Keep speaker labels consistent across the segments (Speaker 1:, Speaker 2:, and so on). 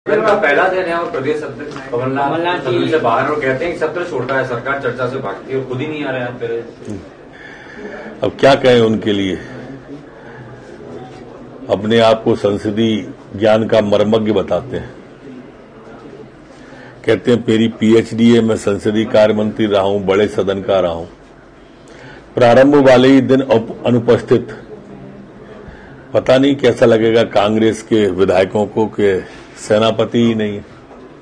Speaker 1: का पहला दिन है और प्रदेश अध्यक्ष कमलनाथ सदन से बाहर और कहते हैं कि सत्र छोड़ता है, सरकार चर्चा से भागती है और खुद ही नहीं आ रहे हैं फिर।
Speaker 2: अब क्या कहें उनके लिए, अपने आप को संसदीय ज्ञान का मर्मज्ञ बताते हैं। कहते हैं मेरी पीएचडी है, मैं संसदीय कार्य मंत्री रहा हूं, बड़े सदन का रहा हूं। प्रारंभ वाले ही दिन अनुपस्थित। पता नहीं कैसा लगेगा कांग्रेस के विधायकों को कि सेनापति ही नहीं है।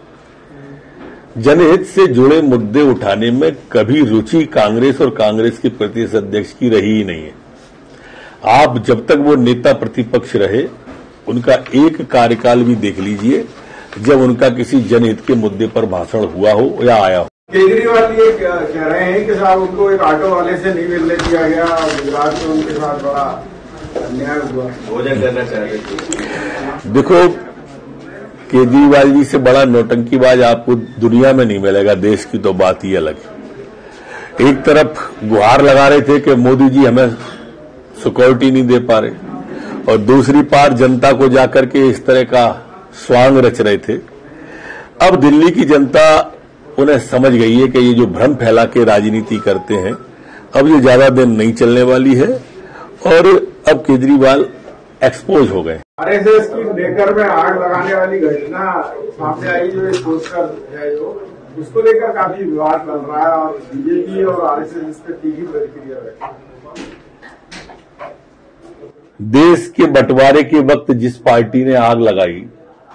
Speaker 2: जनहित से जुड़े मुद्दे उठाने में कभी रुचि कांग्रेस और कांग्रेस के प्रदेश अध्यक्ष की रही ही नहीं है। आप जब तक वो नेता प्रतिपक्ष रहे, उनका एक कार्यकाल भी देख लीजिए जब उनका किसी जनहित के मुद्दे पर भाषण हुआ हो या आया हो।
Speaker 3: केजरीवाल ये कह रहे हैं कि साहब उनको एक ऑटो वाले से नहीं मिलने दिया गया और गुजरात में उनके साथ बड़ा अन्याय हुआ, भोजन करना चाह रहे थे।
Speaker 2: देखो, केजरीवाल जी से बड़ा नौटंकीबाज आपको दुनिया में नहीं मिलेगा। देश की तो बात ही अलग है। एक तरफ गुहार लगा रहे थे कि मोदी जी हमें सिक्योरिटी नहीं दे पा रहे, और दूसरी पार जनता को जाकर के इस तरह का स्वांग रच रहे थे। अब दिल्ली की जनता उन्हें समझ गई है कि ये जो भ्रम फैला के राजनीति करते हैं, अब ये ज्यादा दिन नहीं चलने वाली है और अब केजरीवाल एक्सपोज हो गए।
Speaker 3: आरएसएस की लेकर में आग लगाने वाली घटना सामने आई, जो सोचकर है जो उसको लेकर काफी विवाद चल रहा है और बीजेपी और आरएसएस इस पर तीखी प्रतिक्रिया है।
Speaker 2: देश के बंटवारे के वक्त जिस पार्टी ने आग लगाई,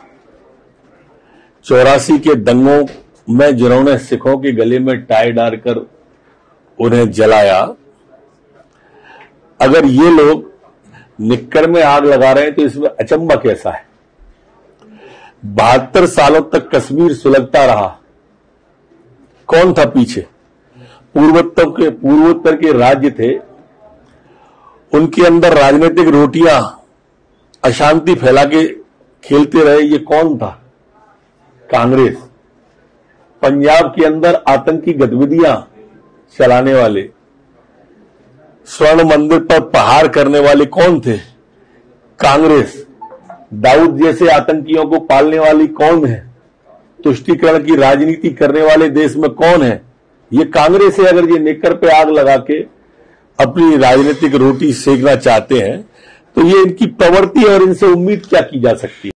Speaker 2: 84 के दंगों में जिन्होंने सिखों के गले में टाई डालकर उन्हें जलाया, अगर ये लोग निक्कर में आग लगा रहे हैं तो इसमें अचंभा कैसा है। 72 सालों तक कश्मीर सुलगता रहा, कौन था पीछे? पूर्वोत्तर के राज्य थे, उनके अंदर राजनीतिक रोटियां अशांति फैला के खेलते रहे। ये कौन था? कांग्रेस। पंजाब के अंदर आतंकी गतिविधियां चलाने वाले, स्वर्ण मंदिर पर प्रहार करने वाले कौन थे? कांग्रेस। दाऊद जैसे आतंकियों को पालने वाली कौन है? तुष्टीकरण की राजनीति करने वाले देश में कौन है? ये कांग्रेस है। अगर ये नेकर पे आग लगा के अपनी राजनीतिक रोटी सेकना चाहते हैं तो ये इनकी प्रवृत्ति है और इनसे उम्मीद क्या की जा सकती है।